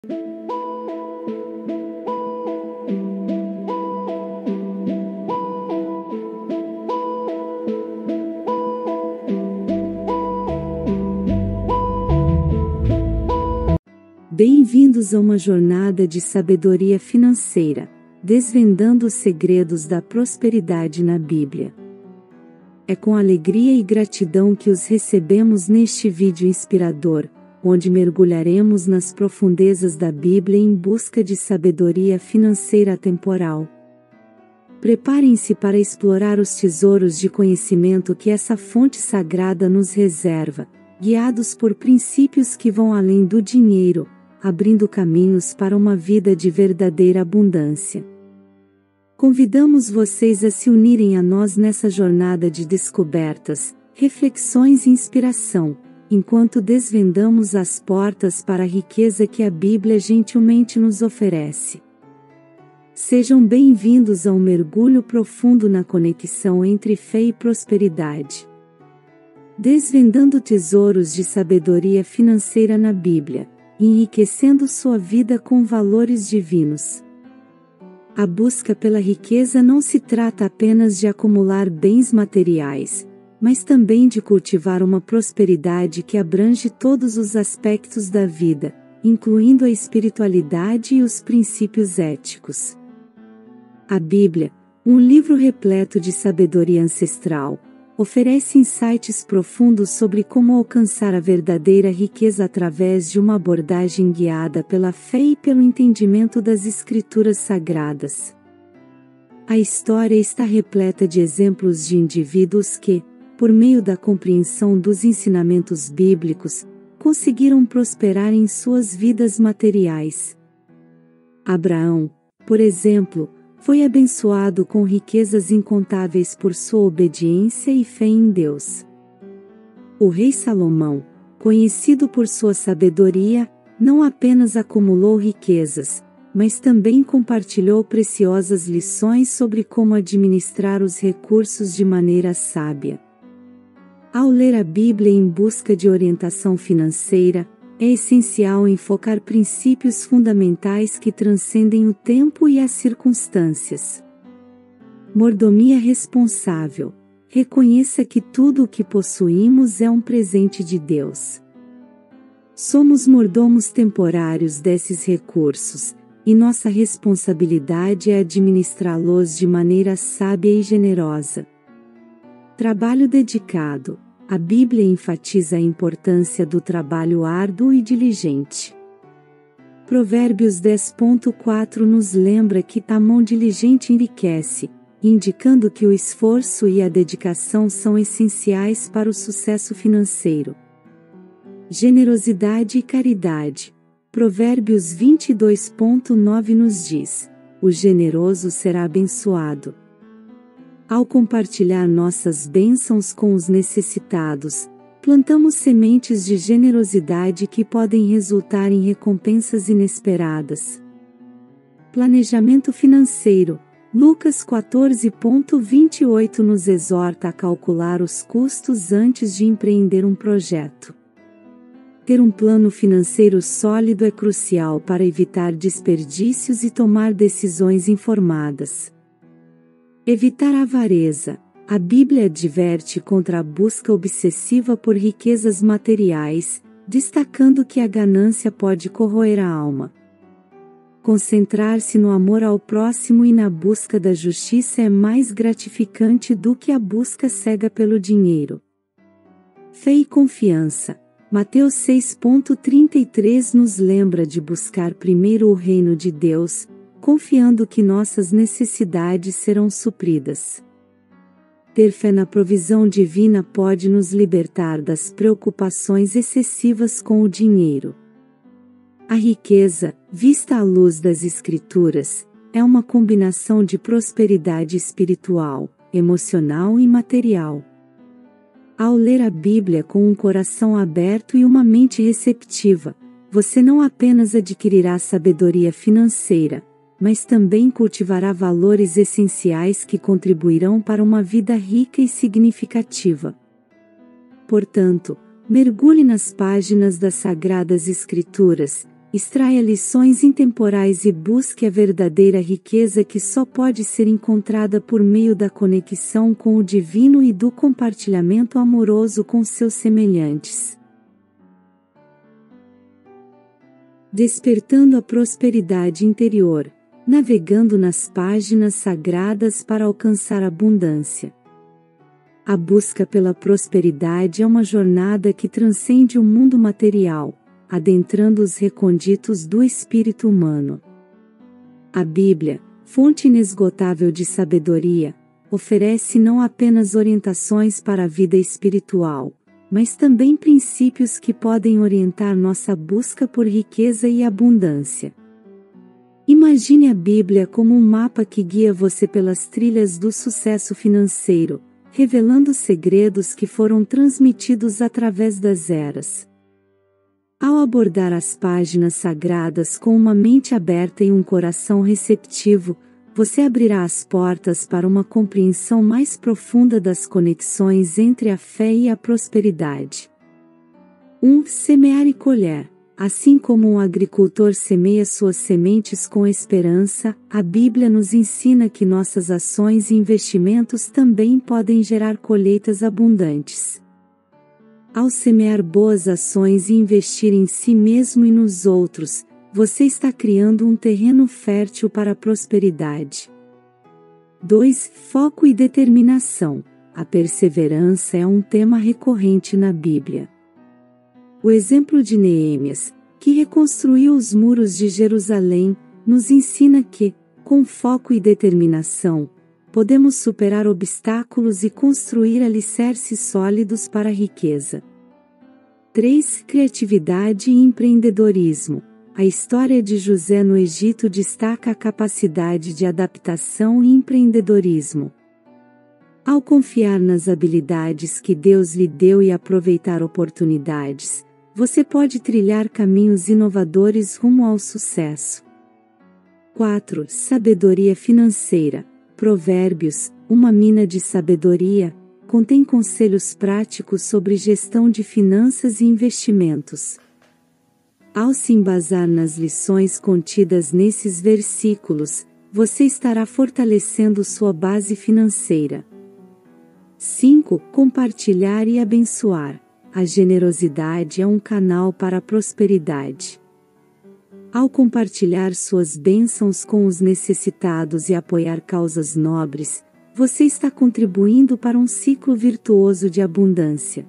Bem-vindos a uma jornada de sabedoria financeira, desvendando os segredos da prosperidade na Bíblia. É com alegria e gratidão que os recebemos neste vídeo inspirador, onde mergulharemos nas profundezas da Bíblia em busca de sabedoria financeira atemporal. Preparem-se para explorar os tesouros de conhecimento que essa fonte sagrada nos reserva, guiados por princípios que vão além do dinheiro, abrindo caminhos para uma vida de verdadeira abundância. Convidamos vocês a se unirem a nós nessa jornada de descobertas, reflexões e inspiração, enquanto desvendamos as portas para a riqueza que a Bíblia gentilmente nos oferece. Sejam bem-vindos a um mergulho profundo na conexão entre fé e prosperidade. Desvendando tesouros de sabedoria financeira na Bíblia, enriquecendo sua vida com valores divinos. A busca pela riqueza não se trata apenas de acumular bens materiais, mas também de cultivar uma prosperidade que abrange todos os aspectos da vida, incluindo a espiritualidade e os princípios éticos. A Bíblia, um livro repleto de sabedoria ancestral, oferece insights profundos sobre como alcançar a verdadeira riqueza através de uma abordagem guiada pela fé e pelo entendimento das Escrituras Sagradas. A história está repleta de exemplos de indivíduos que, por meio da compreensão dos ensinamentos bíblicos, conseguiram prosperar em suas vidas materiais. Abraão, por exemplo, foi abençoado com riquezas incontáveis por sua obediência e fé em Deus. O rei Salomão, conhecido por sua sabedoria, não apenas acumulou riquezas, mas também compartilhou preciosas lições sobre como administrar os recursos de maneira sábia. Ao ler a Bíblia em busca de orientação financeira, é essencial enfocar princípios fundamentais que transcendem o tempo e as circunstâncias. Mordomia responsável. Reconheça que tudo o que possuímos é um presente de Deus. Somos mordomos temporários desses recursos, e nossa responsabilidade é administrá-los de maneira sábia e generosa. Trabalho dedicado. A Bíblia enfatiza a importância do trabalho árduo e diligente. Provérbios 10.4 nos lembra que a mão diligente enriquece, indicando que o esforço e a dedicação são essenciais para o sucesso financeiro. Generosidade e caridade. Provérbios 22.9 nos diz: o generoso será abençoado. Ao compartilhar nossas bênçãos com os necessitados, plantamos sementes de generosidade que podem resultar em recompensas inesperadas. Planejamento financeiro. Lucas 14.28 nos exorta a calcular os custos antes de empreender um projeto. Ter um plano financeiro sólido é crucial para evitar desperdícios e tomar decisões informadas. Evitar a avareza. A Bíblia adverte contra a busca obsessiva por riquezas materiais, destacando que a ganância pode corroer a alma. Concentrar-se no amor ao próximo e na busca da justiça é mais gratificante do que a busca cega pelo dinheiro. Fé e confiança. Mateus 6.33 nos lembra de buscar primeiro o reino de Deus, confiando que nossas necessidades serão supridas. Ter fé na provisão divina pode nos libertar das preocupações excessivas com o dinheiro. A riqueza, vista à luz das Escrituras, é uma combinação de prosperidade espiritual, emocional e material. Ao ler a Bíblia com um coração aberto e uma mente receptiva, você não apenas adquirirá sabedoria financeira, mas também cultivará valores essenciais que contribuirão para uma vida rica e significativa. Portanto, mergulhe nas páginas das Sagradas Escrituras, extraia lições intemporais e busque a verdadeira riqueza que só pode ser encontrada por meio da conexão com o divino e do compartilhamento amoroso com seus semelhantes. Despertando a prosperidade interior, navegando nas páginas sagradas para alcançar abundância. A busca pela prosperidade é uma jornada que transcende o mundo material, adentrando os recônditos do espírito humano. A Bíblia, fonte inesgotável de sabedoria, oferece não apenas orientações para a vida espiritual, mas também princípios que podem orientar nossa busca por riqueza e abundância. Imagine a Bíblia como um mapa que guia você pelas trilhas do sucesso financeiro, revelando segredos que foram transmitidos através das eras. Ao abordar as páginas sagradas com uma mente aberta e um coração receptivo, você abrirá as portas para uma compreensão mais profunda das conexões entre a fé e a prosperidade. 1. Semear e colher. Assim como um agricultor semeia suas sementes com esperança, a Bíblia nos ensina que nossas ações e investimentos também podem gerar colheitas abundantes. Ao semear boas ações e investir em si mesmo e nos outros, você está criando um terreno fértil para a prosperidade. 2. Foco e determinação. A perseverança é um tema recorrente na Bíblia. O exemplo de Neemias, que reconstruiu os muros de Jerusalém, nos ensina que, com foco e determinação, podemos superar obstáculos e construir alicerces sólidos para a riqueza. 3. Criatividade e empreendedorismo. A história de José no Egito destaca a capacidade de adaptação e empreendedorismo. Ao confiar nas habilidades que Deus lhe deu e aproveitar oportunidades, você pode trilhar caminhos inovadores rumo ao sucesso. 4. Sabedoria financeira. Provérbios, uma mina de sabedoria, contém conselhos práticos sobre gestão de finanças e investimentos. Ao se embasar nas lições contidas nesses versículos, você estará fortalecendo sua base financeira. 5. Compartilhar e abençoar. A generosidade é um canal para a prosperidade. Ao compartilhar suas bênçãos com os necessitados e apoiar causas nobres, você está contribuindo para um ciclo virtuoso de abundância.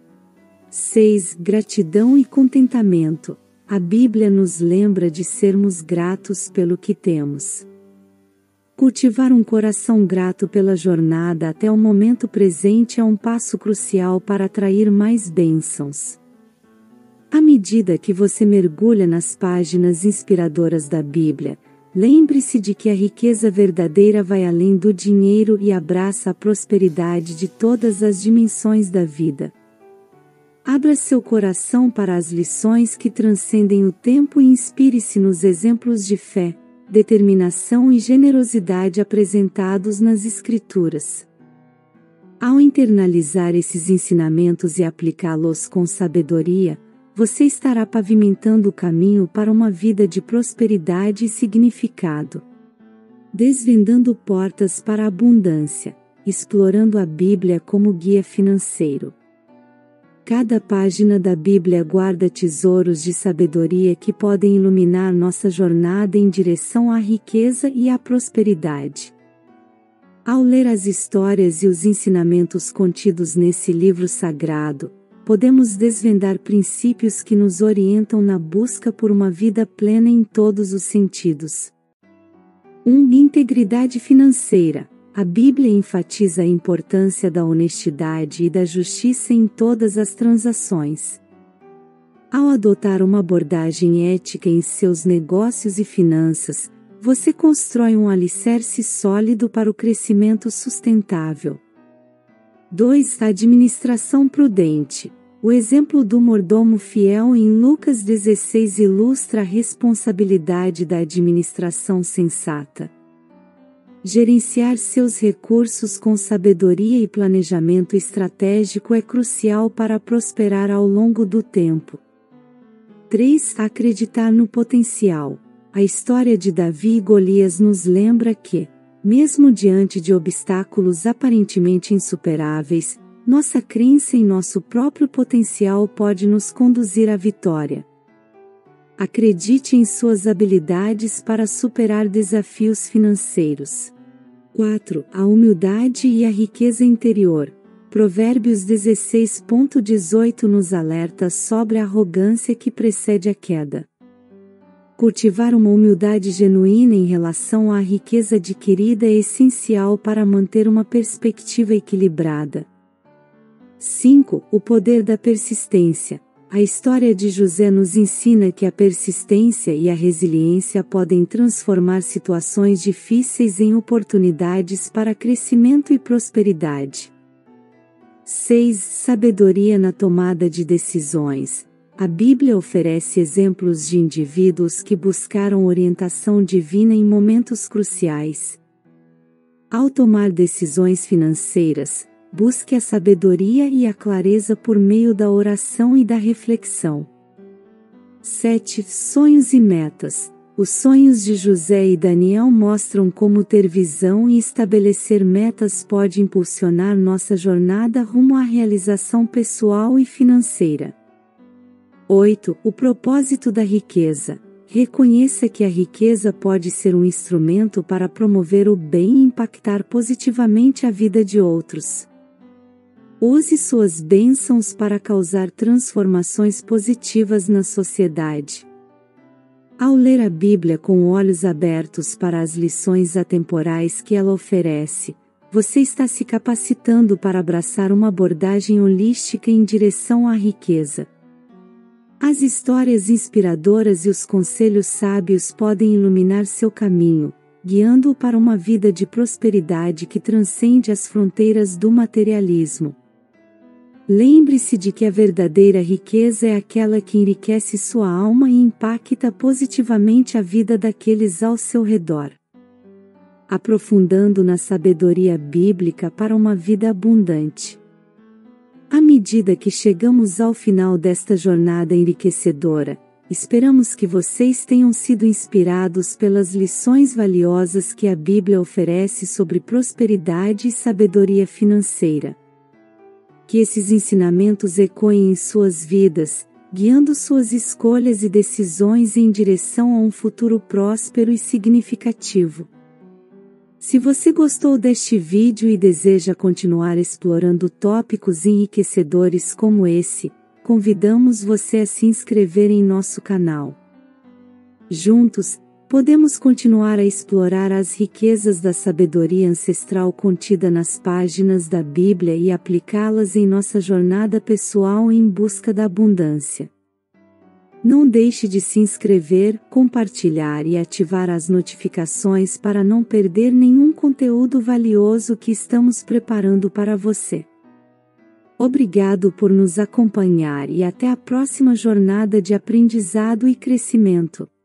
6. Gratidão e contentamento. A Bíblia nos lembra de sermos gratos pelo que temos. Cultivar um coração grato pela jornada até o momento presente é um passo crucial para atrair mais bênçãos. À medida que você mergulha nas páginas inspiradoras da Bíblia, lembre-se de que a riqueza verdadeira vai além do dinheiro e abraça a prosperidade de todas as dimensões da vida. Abra seu coração para as lições que transcendem o tempo e inspire-se nos exemplos de fé, determinação e generosidade apresentados nas Escrituras. Ao internalizar esses ensinamentos e aplicá-los com sabedoria, você estará pavimentando o caminho para uma vida de prosperidade e significado. Desvendando portas para a abundância, explorando a Bíblia como guia financeiro. Cada página da Bíblia guarda tesouros de sabedoria que podem iluminar nossa jornada em direção à riqueza e à prosperidade. Ao ler as histórias e os ensinamentos contidos nesse livro sagrado, podemos desvendar princípios que nos orientam na busca por uma vida plena em todos os sentidos. 1. Integridade financeira. A Bíblia enfatiza a importância da honestidade e da justiça em todas as transações. Ao adotar uma abordagem ética em seus negócios e finanças, você constrói um alicerce sólido para o crescimento sustentável. 2. Administração prudente. O exemplo do mordomo fiel em Lucas 16 ilustra a responsabilidade da administração sensata. Gerenciar seus recursos com sabedoria e planejamento estratégico é crucial para prosperar ao longo do tempo. 3. Acreditar no potencial. A história de Davi e Golias nos lembra que, mesmo diante de obstáculos aparentemente insuperáveis, nossa crença em nosso próprio potencial pode nos conduzir à vitória. Acredite em suas habilidades para superar desafios financeiros. 4. A humildade e a riqueza interior. Provérbios 16:18 nos alerta sobre a arrogância que precede a queda. Cultivar uma humildade genuína em relação à riqueza adquirida é essencial para manter uma perspectiva equilibrada. 5. O poder da persistência. A história de José nos ensina que a persistência e a resiliência podem transformar situações difíceis em oportunidades para crescimento e prosperidade. 6. Sabedoria na tomada de decisões. A Bíblia oferece exemplos de indivíduos que buscaram orientação divina em momentos cruciais. Ao tomar decisões financeiras, busque a sabedoria e a clareza por meio da oração e da reflexão. 7. Sonhos e metas. Os sonhos de José e Daniel mostram como ter visão e estabelecer metas pode impulsionar nossa jornada rumo à realização pessoal e financeira. 8. O propósito da riqueza. Reconheça que a riqueza pode ser um instrumento para promover o bem e impactar positivamente a vida de outros. Use suas bênçãos para causar transformações positivas na sociedade. Ao ler a Bíblia com olhos abertos para as lições atemporais que ela oferece, você está se capacitando para abraçar uma abordagem holística em direção à riqueza. As histórias inspiradoras e os conselhos sábios podem iluminar seu caminho, guiando-o para uma vida de prosperidade que transcende as fronteiras do materialismo. Lembre-se de que a verdadeira riqueza é aquela que enriquece sua alma e impacta positivamente a vida daqueles ao seu redor. Aprofundando na sabedoria bíblica para uma vida abundante. À medida que chegamos ao final desta jornada enriquecedora, esperamos que vocês tenham sido inspirados pelas lições valiosas que a Bíblia oferece sobre prosperidade e sabedoria financeira. Que esses ensinamentos ecoem em suas vidas, guiando suas escolhas e decisões em direção a um futuro próspero e significativo. Se você gostou deste vídeo e deseja continuar explorando tópicos enriquecedores como esse, convidamos você a se inscrever em nosso canal. Juntos, podemos continuar a explorar as riquezas da sabedoria ancestral contida nas páginas da Bíblia e aplicá-las em nossa jornada pessoal em busca da abundância. Não deixe de se inscrever, compartilhar e ativar as notificações para não perder nenhum conteúdo valioso que estamos preparando para você. Obrigado por nos acompanhar e até a próxima jornada de aprendizado e crescimento.